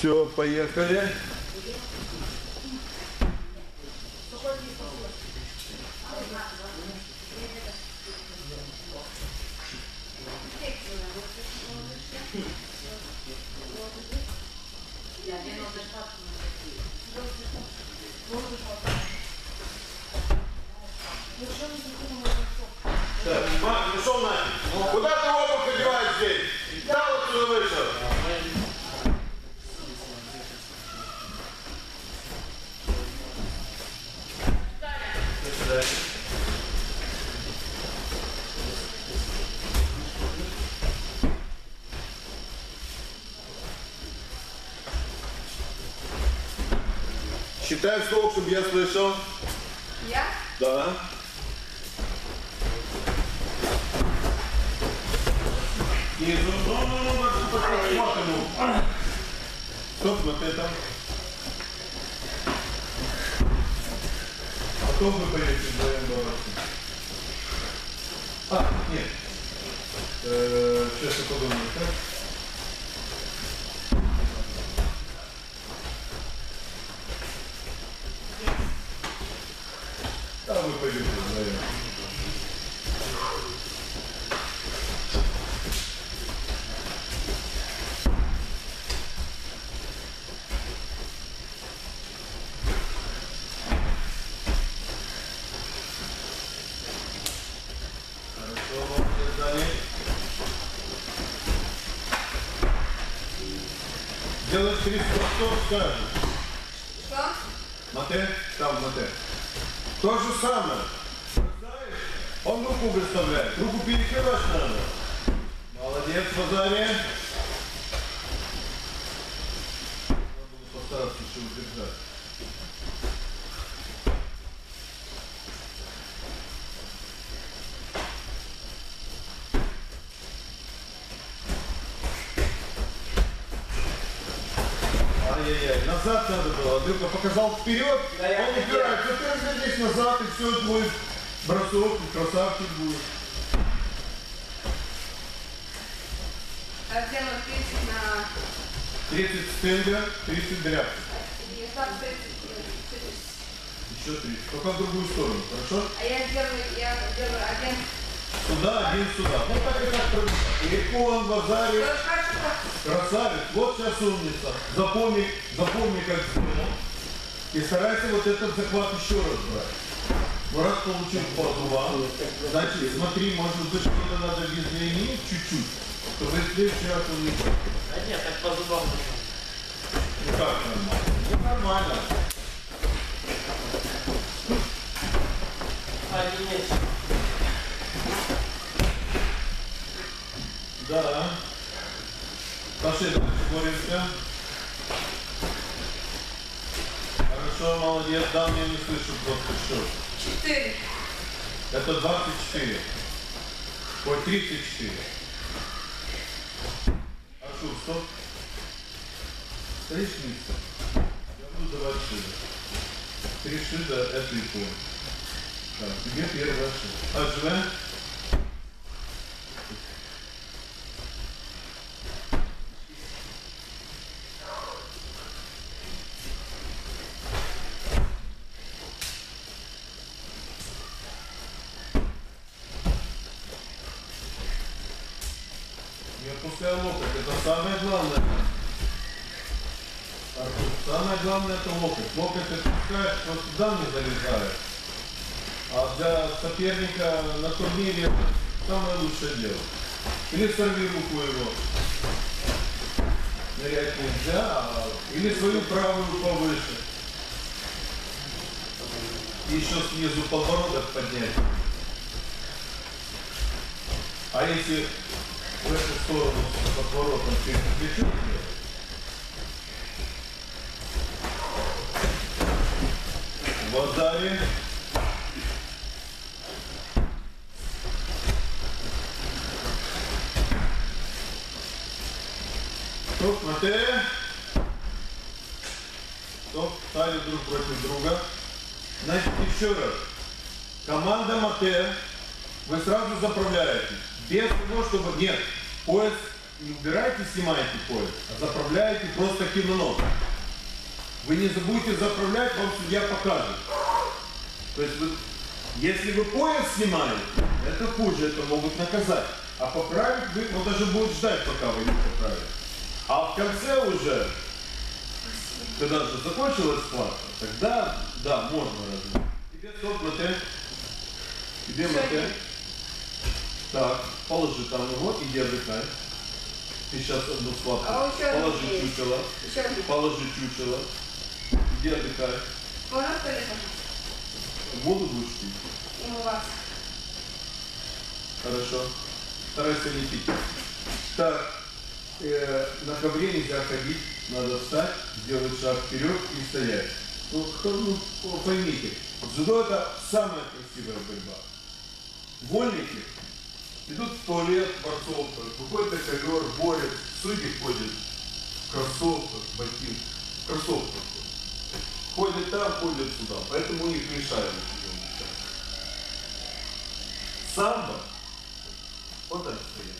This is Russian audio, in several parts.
Все, поехали. Так, Макс, ну что нафиг? Куда ты обувь одеваешь здесь? Да, вот сюда вышел. Считай вслух, чтобы я слышал. Я? Да. Снизу. Ну, посмотрим. Стоп, смотри там. А то вы поедете вдвоем бороться. А, нет. Сейчас я подумаю, так? А вы пойдете вдвоем. Делаешь 300, что скажешь? Что? Мате? Там, Мате. То же самое. Знаешь, он руку выставляет. Руку перекрывать надо. Молодец, Фазария. Надо было постараться еще удержать. Ай-яй-яй, назад надо было. Андрюха показал вперед, да, он упирается. Ты развернись назад, и все, будет бросок, и красавчик будет. А сделаю 30 на... 30 стенга, 30 дрябки. И так 30. Еще 30. Только в другую сторону, хорошо? А я сделаю один. Сюда, один сюда. Вот так и так. Легко он базарит. Красавец. Вот сейчас умница. Запомни, как сделал. И старайся вот этот захват еще раз брать. Ну, раз получил по зубам, значит, смотри, может быть, что-то надо изменить чуть-чуть, чтобы в следующий раз он не был. Да нет, так по зубам. Ну как нормально? Ну нормально. Один. Да. Пошли, дальше боремся. Хорошо, молодец. Да, мне не слышу просто счет. 4. Это 24. Ой, 34. Ашу, стоп. Стоишь низко. Я буду давать шире. 3 шида, это и понял. Так, тебе первая шида. Отжимаем. Не опускай локоть, это самое главное. Артур, самое главное это локоть. Локоть отпускаешь, вот туда не залезает. А для соперника на турнире это самое лучшее дело. Или сорви руку его. Нырять нельзя, или свою правую повыше. И еще снизу подбородок поднять. А если в эту сторону с подворотом через плечо делать? Вот далее. Стоп, смотри. Стоп, стали друг против друга. Значит, еще раз. Команда Мате, вы сразу заправляете. Без того, чтобы... Нет, пояс не убираете, снимаете пояс, а заправляете просто кимоно. Вы не забудьте заправлять, вам судья покажет. То есть, если вы пояс снимаете, это хуже, это могут наказать. А поправить вы, он даже будет ждать, пока вы не поправите. А в конце уже, когда уже закончилась схватка, тогда, да, можно разжать. Тебе стоп, мате. Тебе мате. Так, положи там его, иди отдыхай. Ты сейчас одну схватку. Положи чучело. Положи чучело. Иди отдыхай. Можно туалетом? Воду будешь пить? И умываться. Хорошо. Старайся не пить. Так, на ковре нельзя ходить, надо встать, сделать шаг вперед и стоять. Ну, поймите, дзюдо это самая красивая борьба. Вольники идут в туалет, борцовка, выходит на ковер, борят, судьи ходят в кроссовках, ботинках, в кроссовках. Ходят там, ходят сюда, поэтому у них мешают. Самбо, вот так стоят.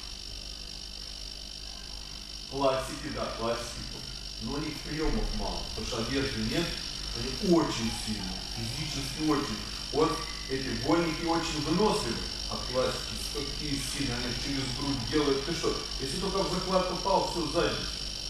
Классики, да, классики. Но у них приемов мало, потому что одежды нет, они очень сильные, физически очень. Вот эти вольники очень выносливы, а классики такие сильные, они через грудь делают. Ты что, если только в заклад попал, все сзади.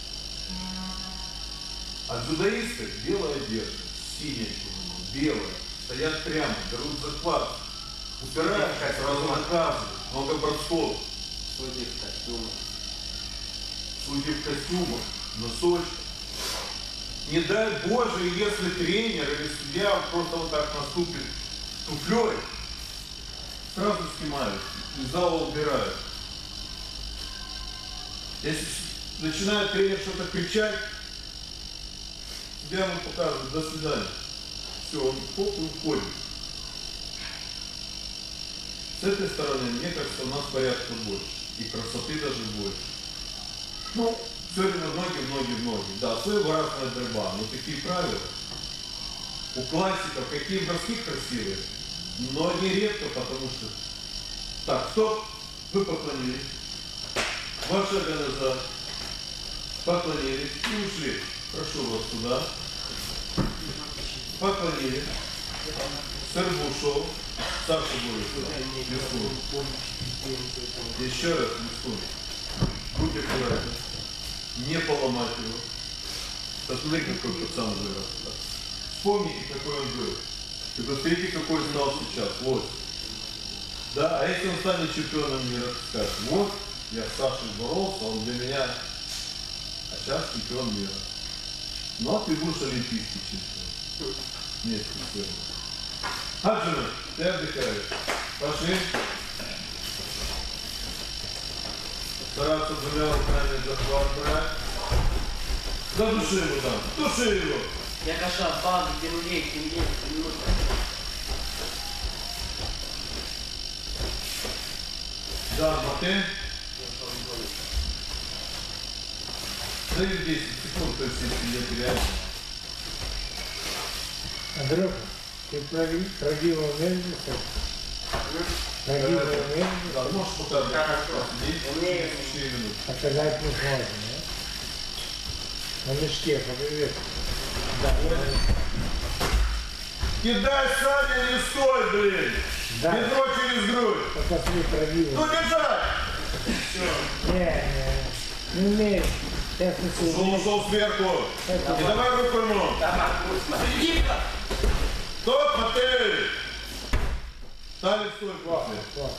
А дзюдоисты белая одежда, синяя кимоно, белая, стоят прямо, берут заклад, упираются, сразу наказывают, много борцов. Судьи в костюмах. Судьи в костюмах, носочки. Не дай Боже, если тренер или судья просто вот так наступит туфлей, сразу снимают, из зала убирают. Если начинает тренер что-то кричать, судья ему показывает, до свидания. Все, он хоп и уходит. С этой стороны, мне кажется, у нас порядка больше. И красоты даже больше. Ну, все время многие. Да, своеобразная борьба, но такие правила. У классиков какие броски красивые, но не редко, потому что... Так, стоп, вы поклонились. Два шага назад. Поклонились и ушли. Прошу вас сюда. Поклонились. Сэрбу ушел. Саша будет сюда. Лискун. Еще раз лискун. Будь аккуратен. Не поломать его. Посмотри, какой пацан вырос. Вспомните, какой он был. И посмотрите, какой он стал сейчас. Вот. Да, а если он станет чемпионом мира, скажет, вот, я с Сашей боролся, он для меня, а сейчас чемпион мира. Ну, а ты будешь олимпийский чемпион. Нет, чемпион. Хаджина, ты отдыхаешь. Пошли. Стараться двумя руками захват брать. Задуши его там, души его. Я каша, базы, темнее. Да, мате. Даю 10 секунд, то есть если я теряю. Андрюха, ты пробил энергию? Пробил энергию? Да, можешь пока посидеть. Умею. 4 минуты. Показать не сможем, да? На мешке, попривет. Да. Кидай сами, не стой, блин! Да. Бедро через грудь! Посмотри, пробил. Ну держать! Не умеешь. Я Ушел сверху! И давай руку ему! Стоп, мотель! Стали стой, после.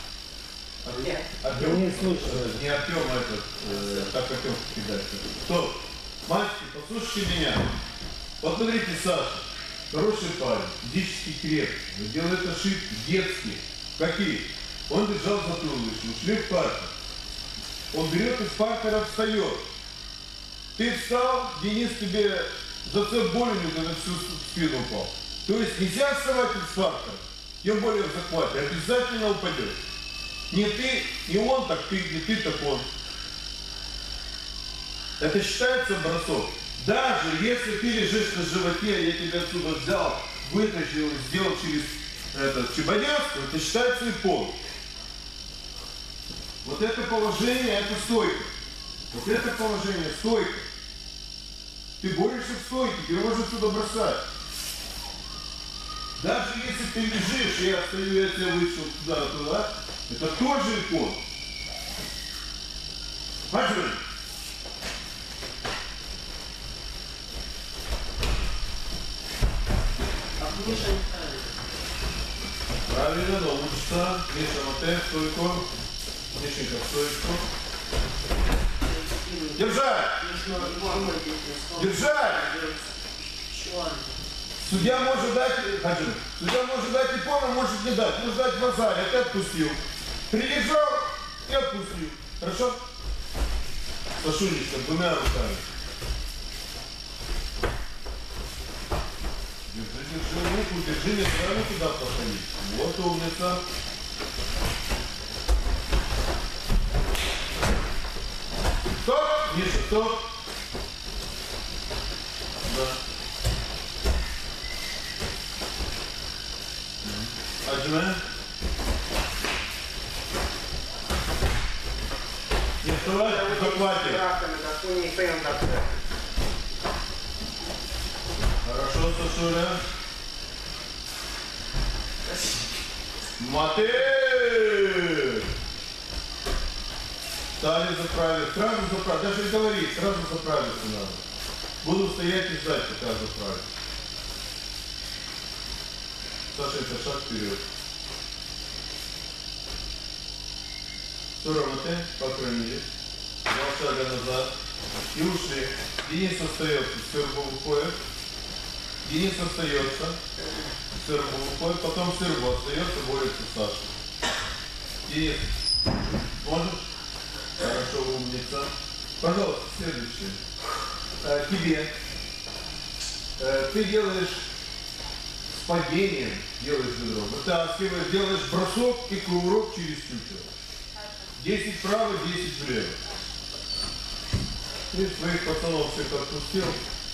Я не слушаю. Не Артем, а этот, так Артем кидать. Стоп! Мальчики, послушайте меня. Посмотрите, Саша. Хороший парень, физически крепкий, но делает ошибки детские. Какие? Он держал за туловище, ушли в партер. Он берет из партера, встает. Ты встал, Денис тебе зацеп болью, когда всю спину упал. То есть нельзя вставать из партера, тем более в захвате, обязательно упадешь. Не ты, не он, так ты, не ты, так он. Это считается бросок. Даже если ты лежишь на животе, я тебя отсюда взял, вытащил, сделал через этот чебодянство, это считается и пол. Вот это положение, это стойка. Вот это положение, стойка. Ты борешься в стойке, тебе можно сюда бросать. Даже если ты лежишь, я стою, я тебя вышел туда, это тоже икон. Пожалуй. А Миша не правильно. Правильно, научится. Миша, мотель, стойку. Мишенька, стойку. Держать! Держать! Судья может дать, судья может дать икон, а может не дать. Может дать базарь, а ты отпустил. Прилежал и отпустил. Хорошо? Сашунечка, двумя руками. Держи руку, держи, не сразу туда подходить. Вот умница. Стоп! Миша, стоп! Да. Аджиме. Не вставай, захватит. Хорошо, Сашуля. Матей! Стали заправить. Сразу заправить. Даже не говори, сразу заправиться надо. Буду стоять и ждать, пока заправить. Саша, это шаг вперед. Все Матей, покормили. 2 шага назад. И ушли. Денис остается, Сербу выходит. Денис остается, Сербу выходит, потом Сербу остается, борется Саша. Денис, можешь? Хорошо, умница. Пожалуйста, следующее. Тебе. Ты делаешь с падением, делаешь бедро, вытаскиваешь, делаешь бросок и кувырок через чучело. 10 вправо, 10 влево. Ты своих пацанов всех отпустил.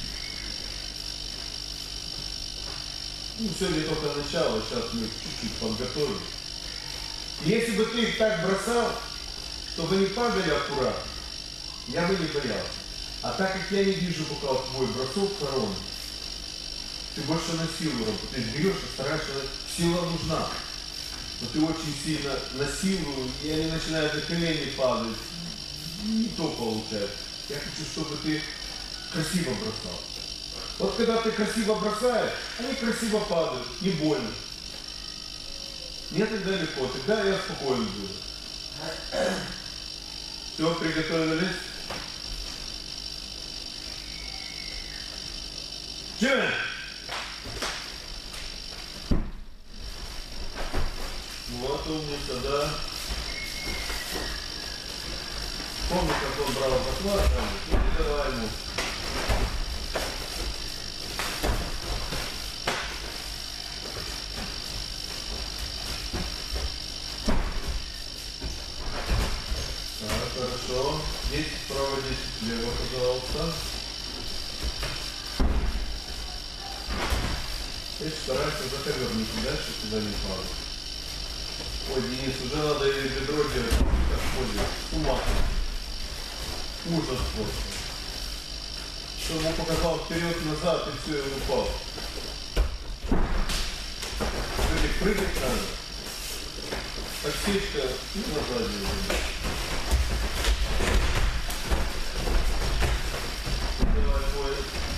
Ну, сегодня только начало, сейчас мы чуть-чуть подготовим. Если бы ты их так бросал, чтобы не падали аккуратно, я бы не боялся. А так как я не вижу пока твой бросок коронный, ты больше на силу работаешь. Ты бьешь и стараешься, сила нужна. Но ты очень сильно на силу, и они начинают на колени падать. Не то получается. Я хочу, чтобы ты красиво бросал. Вот когда ты красиво бросаешь, они красиво падают, не больно. Мне тогда легко, тогда я спокойно буду. Все, приготовились? Чем? Вот умница, да. Помни, как он брал захват, ну не давай ему. Так, хорошо. 10 вправо, 10 влево, пожалуйста. Теперь старайся заковернуть дальше, куда не падать. Ой, Денис, уже надо и бедро делать, как ходит. С ума. Ужас просто. Что ему показал вперед-назад и все, и упал. Смотри, прыгать надо. Подсечка и назад делать. Давай, бой.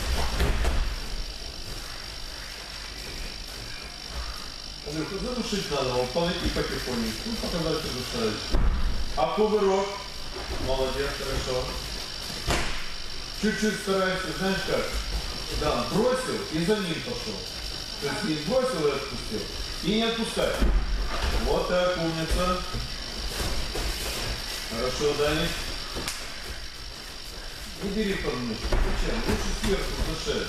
Андрюха, задушить надо, он подойти потихонечку, ну показать задушающий. А кувырок? Молодец, хорошо. Чуть-чуть старайся, знаешь как? Да, бросил и за ним пошел. То есть не бросил и отпустил. И не отпускай. Вот так, умница. Хорошо, Даник. Не бери подмышку. Зачем? Лучше сверху за шею.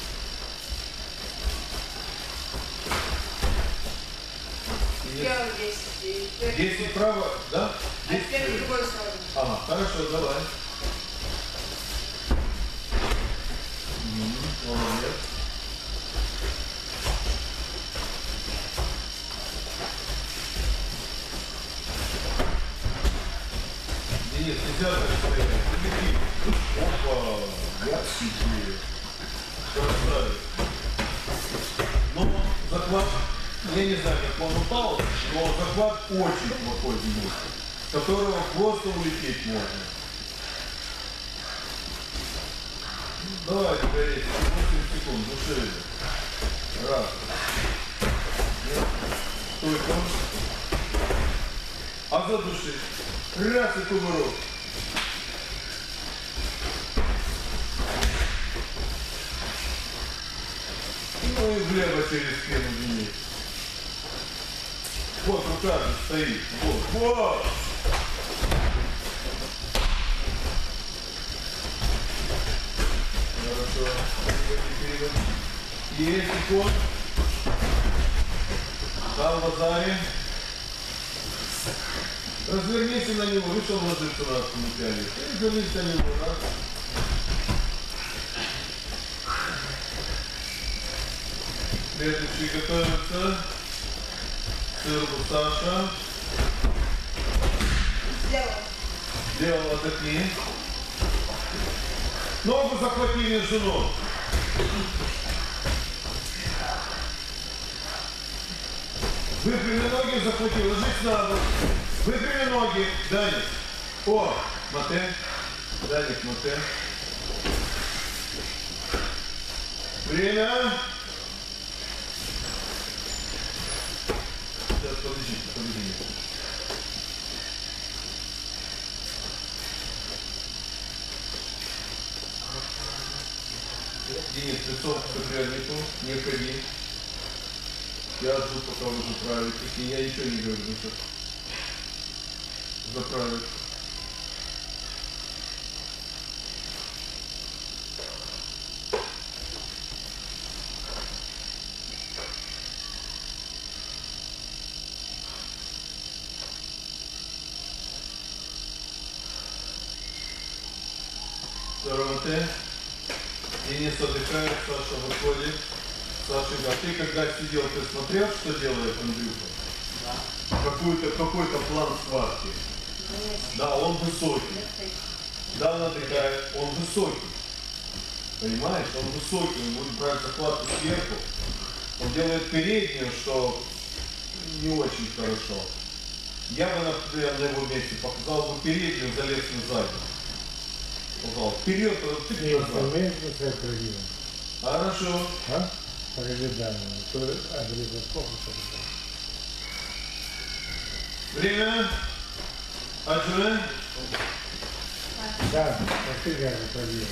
Делаем 10. 10 вправо, да? А теперь в другую сторону. Ага, хорошо, давай. Молодец. Денис, нельзя так стоять. Прилети. Опа, я сидел. Красавец. Ну, захват, я не знаю, как он упал, но захват очень плохой, Денис, с которого просто улететь можно. Давай, гореть, 8 секунд, души. Раз. Нет. Только. А за души. Раз и кувырок. Ну и влево через спину Денис. Вот рука же стоит. Вот. Вот. Хорошо. Есть икон. Дал базаре. Развернись на него. Видишь, он ложится на спину тянет. Развернись на него, да? Следующий готовится. Сыр Саша. Сделал. Сделал, отдохни. Ногу захватили жену. Выпрями ноги, захвати, ложись на бок. Выпрями ноги, Даник. О, мате. Даник, мате. Время. Сейчас, подожди. Денис, лицом к сопернику, не ходи. Я жду, пока вы заправитесь, и я ничего не говорю, что заправить. Ромате. Денис отдыхает, Саша выходит. Саша, а ты когда сидел, ты смотрел, что делает Андрюха? Да. Какой-то план схватки. Да, он высокий. Да, он отдыхает, он высокий. Понимаешь, он высокий, он будет брать захватку сверху. Он делает переднюю, что не очень хорошо. Я бы, например, на его месте показал бы переднюю, залез на заднюю. Пожалуйста, вперед, ты назад. Хорошо. А? Покажи данные. То Андрей сколько показал? Время. Аджуэ. Да, ты как проверил.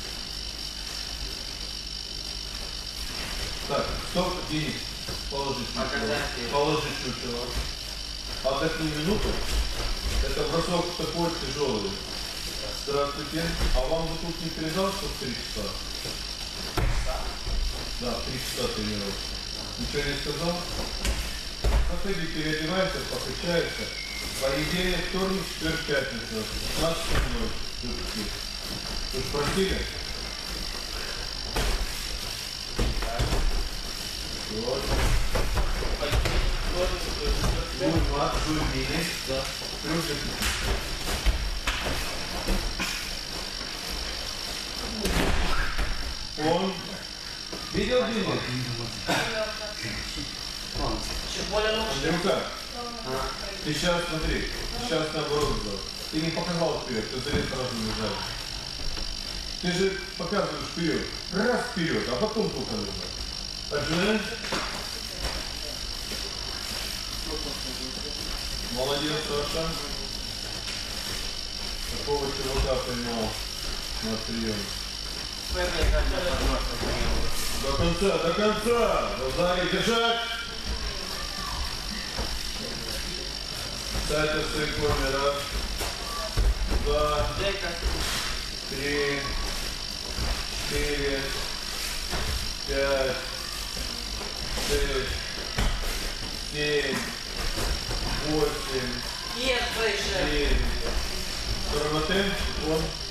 Так, стоп, Денис. Положи чучело. Положи чучело. Отдохни минуту. Это бросок такой тяжелый. Здравствуйте. А вам бы тут не передал, что в 3 часа? Да, 3 часа тренировки. Ничего не сказал? Заходи, переодевайся, покачайся. По идее, вторник, четверг, пятница. 15:00. Вы же просили? Вот. Мат, жульмини. Да. Плюсик. Он видел Денис? Андрюха, ты сейчас смотри, сейчас наоборот сделал. Ты не показал вперед, ты залез сразу назад. Ты же показываешь вперед. Раз вперед, а потом только назад. Отжимай. Молодец, Саша. Такого чувака поймал на прием. До конца, до конца! Базари, держать! Сядьте в своей форме. Раз, 2, 3, 4, 5, 6, 7, 8, Нет, выше. 9. Роматен, он.